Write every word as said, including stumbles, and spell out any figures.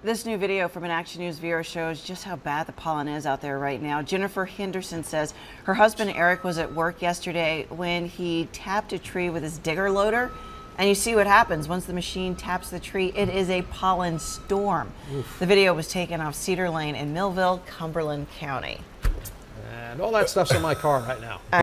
This new video from an Action News viewer shows just how bad the pollen is out there right now. Jennifer Henderson says her husband Eric was at work yesterday when he tapped a tree with his digger loader. And you see what happens once the machine taps the tree. It is a pollen storm. Oof. The video was taken off Cedar Lane in Millville, Cumberland County. And all that stuff's in my car right now.